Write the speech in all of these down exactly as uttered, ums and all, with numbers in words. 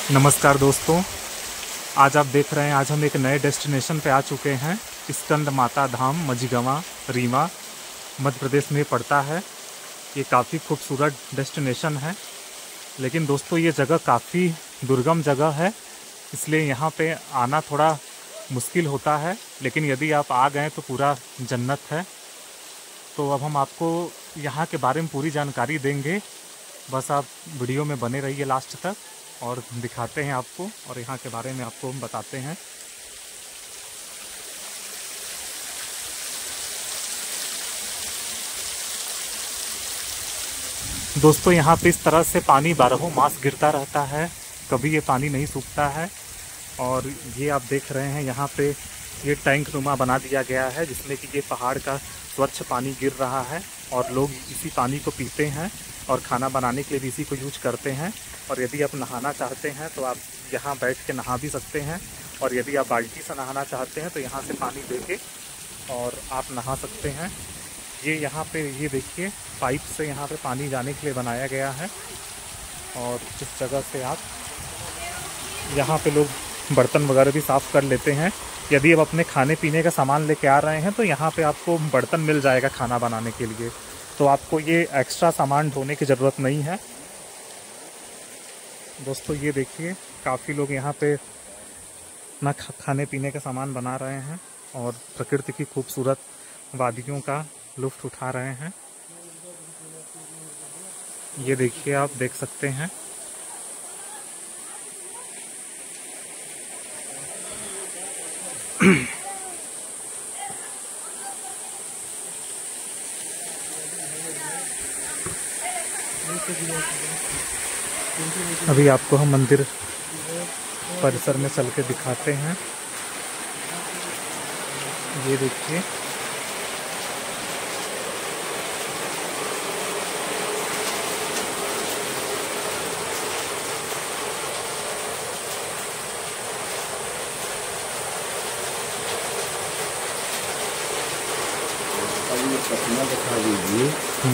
नमस्कार दोस्तों, आज आप देख रहे हैं आज हम एक नए डेस्टिनेशन पे आ चुके हैं। स्कंद माता धाम मझीगवां रीवा मध्य प्रदेश में पड़ता है। ये काफ़ी खूबसूरत डेस्टिनेशन है, लेकिन दोस्तों ये जगह काफ़ी दुर्गम जगह है, इसलिए यहाँ पे आना थोड़ा मुश्किल होता है। लेकिन यदि आप आ गए तो पूरा जन्नत है। तो अब हम आपको यहाँ के बारे में पूरी जानकारी देंगे, बस आप वीडियो में बने रहिए लास्ट तक और दिखाते हैं आपको और यहाँ के बारे में आपको हम बताते हैं। दोस्तों यहाँ पे इस तरह से पानी बारहों मास गिरता रहता है, कभी ये पानी नहीं सूखता है। और ये आप देख रहे हैं यहाँ पे ये टैंक नुमा बना दिया गया है, जिसमें कि ये पहाड़ का स्वच्छ पानी गिर रहा है और लोग इसी पानी को पीते हैं और खाना बनाने के लिए भी इसी को यूज करते हैं। और यदि आप नहाना चाहते हैं तो आप यहाँ बैठ के नहा भी सकते हैं, और यदि आप बाल्टी से नहाना चाहते हैं तो यहाँ से पानी लेके और आप नहा सकते हैं। ये यहाँ पे ये देखिए पाइप से यहाँ पे पानी जाने के लिए बनाया गया है। और इस जगह से आप यहाँ पे लोग बर्तन वगैरह भी साफ़ कर लेते हैं। यदि आप अपने खाने पीने का सामान लेके आ रहे हैं तो यहाँ पे आपको बर्तन मिल जाएगा खाना बनाने के लिए, तो आपको ये एक्स्ट्रा सामान ढोने की ज़रूरत नहीं है। दोस्तों ये देखिए काफ़ी लोग यहाँ पे अपना खाने पीने का सामान बना रहे हैं और प्रकृति की खूबसूरत वादियों का लुत्फ़ उठा रहे हैं। ये देखिए आप देख सकते हैं। अभी आपको हम मंदिर परिसर में चल के दिखाते हैं। ये देखिए पटना दिखा दीजिए।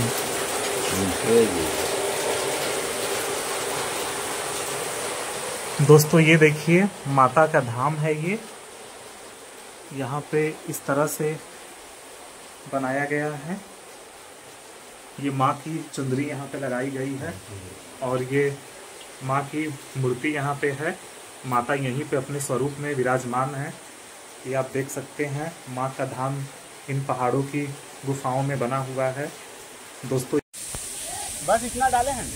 दोस्तों ये देखिए माता का धाम है। ये यहाँ पे इस तरह से बनाया गया है। ये माँ की चुंदरी यहाँ पे लगाई गई है और ये माँ की मूर्ति यहाँ पे है। माता यहीं पे अपने स्वरूप में विराजमान है। ये आप देख सकते हैं माँ का धाम इन पहाड़ों की गुफाओं में बना हुआ है। दोस्तों बस इतना डाले हैं।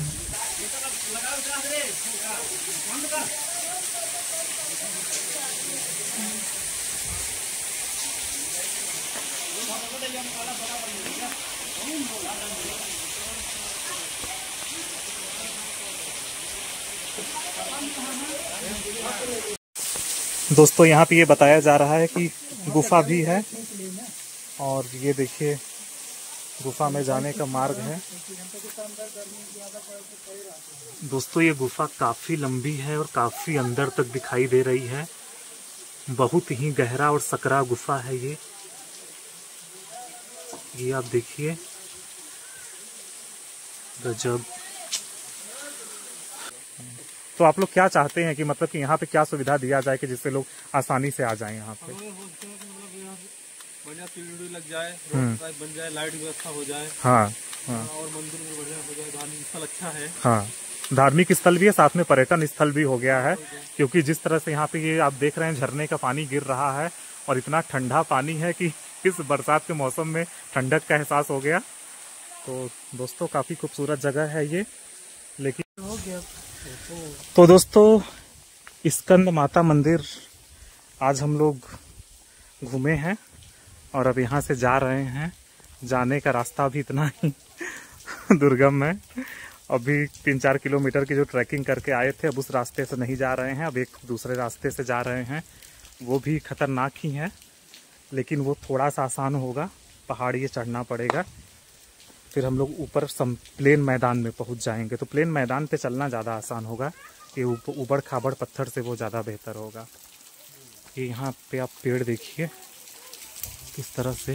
दोस्तों यहाँ पे ये बताया जा रहा है कि गुफा भी है, और ये देखिए गुफा में जाने का मार्ग है। दोस्तों ये गुफा काफ़ी लंबी है और काफ़ी अंदर तक दिखाई दे रही है। बहुत ही गहरा और सकरा गुफा है ये ये आप देखिए, गजब। तो आप लोग क्या चाहते हैं कि मतलब कि यहाँ पे क्या सुविधा दिया जाए कि जिससे लोग आसानी से आ जाएं यहाँ पे? बढ़िया पेड़ लग जाए, रोड बन जाए, लाइट व्यवस्था हो जाए। हाँ, हाँ। और मंदिर में बढ़िया हो जाए, धार्मिक स्थल अच्छा है। हाँ, धार्मिक स्थल भी है, साथ में पर्यटन स्थल भी हो गया है। क्योंकि जिस तरह से यहाँ पे ये आप देख रहे हैं झरने का पानी गिर रहा है और इतना ठंडा पानी है कि इस बरसात के मौसम में ठंडक का एहसास हो गया। तो दोस्तों काफ़ी खूबसूरत जगह है ये। लेकिन हो गया तो दोस्तों स्कंद माता मंदिर आज हम लोग घूमे हैं और अब यहाँ से जा रहे हैं। जाने का रास्ता भी इतना ही दुर्गम है। अभी तीन चार किलोमीटर की जो ट्रैकिंग करके आए थे, अब उस रास्ते से नहीं जा रहे हैं, अब एक दूसरे रास्ते से जा रहे हैं। वो भी खतरनाक ही है, लेकिन वो थोड़ा सा आसान होगा। पहाड़ ये चढ़ना पड़ेगा, फिर हम लोग ऊपर सम प्लेन मैदान में पहुंच जाएंगे। तो प्लेन मैदान पे चलना ज़्यादा आसान होगा, ये ऊबड़ खाबड़ पत्थर से वो ज़्यादा बेहतर होगा। ये यहाँ पे आप पेड़ देखिए किस तरह से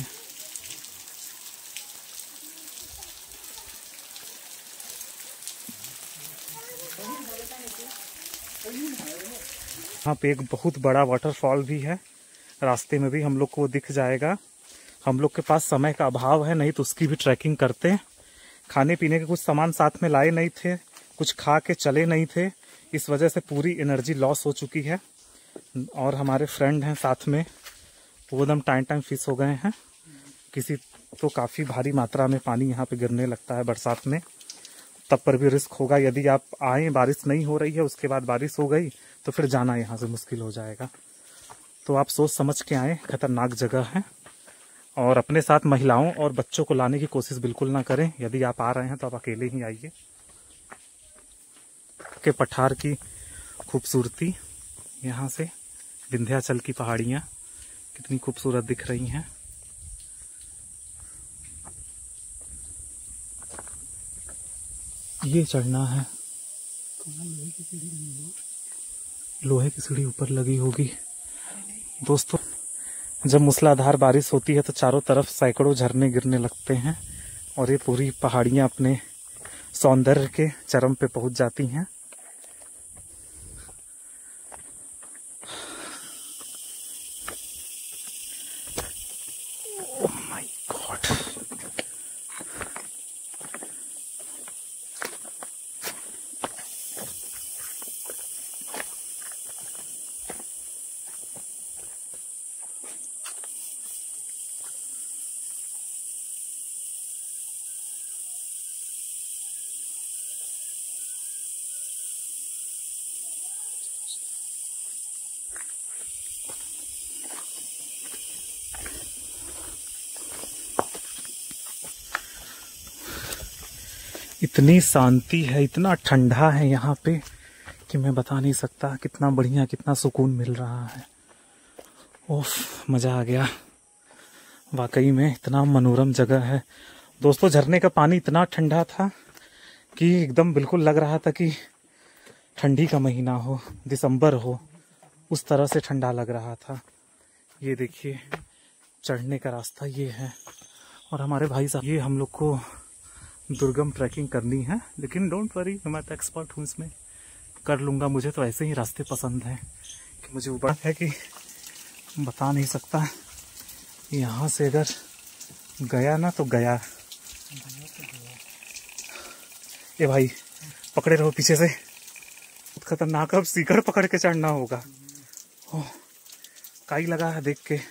यहाँ पे एक बहुत बड़ा वाटरफॉल भी है, रास्ते में भी हम लोग को दिख जाएगा। हम लोग के पास समय का अभाव है, नहीं तो उसकी भी ट्रैकिंग करते। खाने पीने के कुछ सामान साथ में लाए नहीं थे, कुछ खा के चले नहीं थे, इस वजह से पूरी एनर्जी लॉस हो चुकी है। और हमारे फ्रेंड हैं साथ में, वो एकदम टाइम टाइम फिस हो गए हैं। किसी तो काफ़ी भारी मात्रा में पानी यहाँ पे गिरने लगता है बरसात में, तब पर भी रिस्क होगा। यदि आप आए, बारिश नहीं हो रही है, उसके बाद बारिश हो गई तो फिर जाना यहाँ से मुश्किल हो जाएगा। तो आप सोच समझ के आए, खतरनाक जगह है। और अपने साथ महिलाओं और बच्चों को लाने की कोशिश बिल्कुल ना करें। यदि आप आ रहे हैं तो आप अकेले ही आइए। के पठार की खूबसूरती, यहाँ से विंध्याचल की पहाड़ियाँ कितनी खूबसूरत दिख रही हैं। ये चढ़ना है, लोहे की सीढ़ी ऊपर लगी होगी। दोस्तों, जब मूसलाधार बारिश होती है तो चारों तरफ सैकड़ों झरने गिरने लगते हैं और ये पूरी पहाड़ियां अपने सौंदर्य के चरम पे पहुंच जाती हैं। ओह माय गॉड, इतनी शांति है, इतना ठंडा है यहाँ पे कि मैं बता नहीं सकता। कितना बढ़िया, कितना सुकून मिल रहा है। ओफ, मजा आ गया वाकई में। इतना मनोरम जगह है दोस्तों। झरने का पानी इतना ठंडा था कि एकदम बिल्कुल लग रहा था कि ठंडी का महीना हो, दिसंबर हो, उस तरह से ठंडा लग रहा था। ये देखिए, चढ़ने का रास्ता ये है। और हमारे भाई साहब, ये हम लोग को दुर्गम ट्रैकिंग करनी है, लेकिन डोंट वरी, मैं तो एक्सपर्ट हूँ इसमें, कर लूँगा। मुझे तो ऐसे ही रास्ते पसंद हैं कि मुझे ऊपर है कि बता नहीं सकता। यहाँ से अगर गया ना तो गया। ये भाई पकड़े रहो पीछे से, बहुत खतरनाक। अब सीकर पकड़ के चढ़ना होगा। ओह, काई लगा है देख के।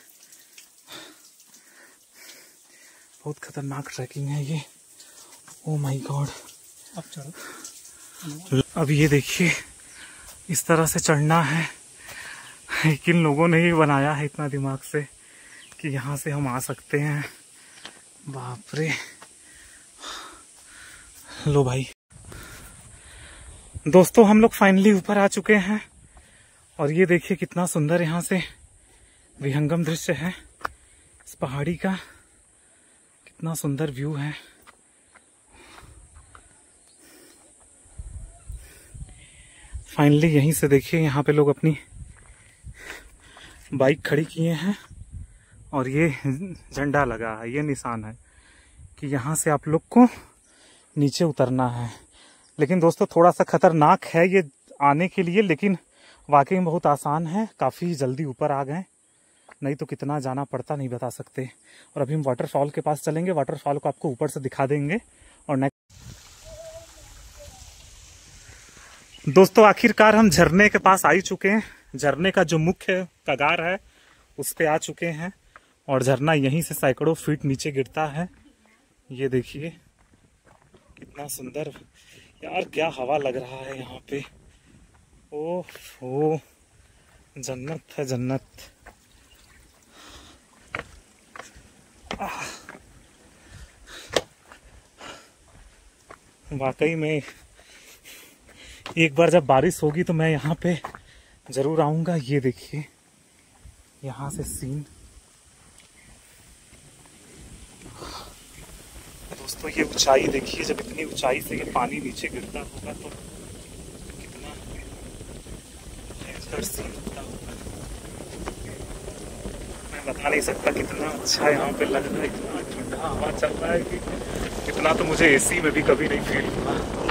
बहुत खतरनाक ट्रैकिंग है ये। Oh my god. अब चलो, अब ये देखिए, इस तरह से चढ़ना है। किन लोगों ने ये बनाया है इतना दिमाग से कि यहाँ से हम आ सकते हैं। बाप रे। लो भाई, दोस्तों हम लोग फाइनली ऊपर आ चुके हैं और ये देखिए कितना सुंदर यहाँ से विहंगम दृश्य है इस पहाड़ी का। कितना सुंदर व्यू है। फाइनली यहीं से देखिए, यहाँ पे लोग अपनी बाइक खड़ी किए हैं और ये झंडा लगा है, ये निशान है कि यहाँ से आप लोग को नीचे उतरना है। लेकिन दोस्तों थोड़ा सा खतरनाक है ये आने के लिए, लेकिन वाकई में बहुत आसान है। काफ़ी जल्दी ऊपर आ गए, नहीं तो कितना जाना पड़ता नहीं बता सकते। और अभी हम वाटरफॉल के पास चलेंगे, वाटरफॉल को आपको ऊपर से दिखा देंगे। और नेक्स्ट दोस्तों, आखिरकार हम झरने के पास आ ही चुके हैं। झरने का जो मुख्य कगार है उस पे आ चुके हैं और झरना यहीं से सैकड़ों फीट नीचे गिरता है। ये देखिए कितना सुंदर यार, क्या हवा लग रहा है यहाँ पे। ओह ओ, जन्नत है जन्नत। वाकई में एक बार जब बारिश होगी तो मैं यहाँ पे जरूर आऊंगा। ये देखिए यहाँ से सीन। दोस्तों ये ऊंचाई देखिए, जब इतनी ऊंचाई से ये पानी नीचे गिरता होगा तो कितना भयंकर सीन होता होगा, मैं बता नहीं सकता। कितना अच्छा यहाँ पे लग रहा है, इतना ठंडा हवा चल रहा है कि इतना तो मुझे एसी में भी कभी नहीं फील हुआ।